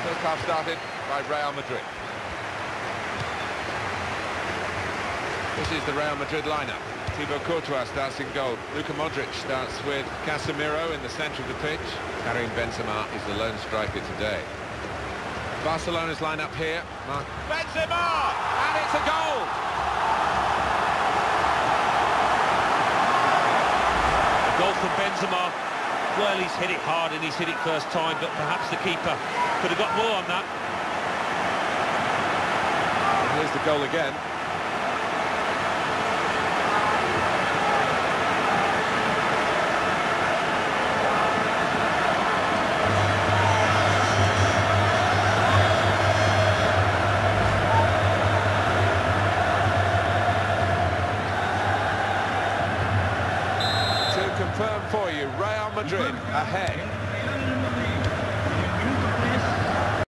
First half started by Real Madrid. This is the Real Madrid lineup. Thibaut Courtois starts in goal. Luka Modric starts with Casemiro in the centre of the pitch. Karim Benzema is the lone striker today. Barcelona's lineup here. Benzema! And it's a goal! A goal from Benzema. Well, he's hit it hard and he's hit it first time, but perhaps the keeper could have got more on that. And here's the goal again. Confirm for you, Real Madrid ahead.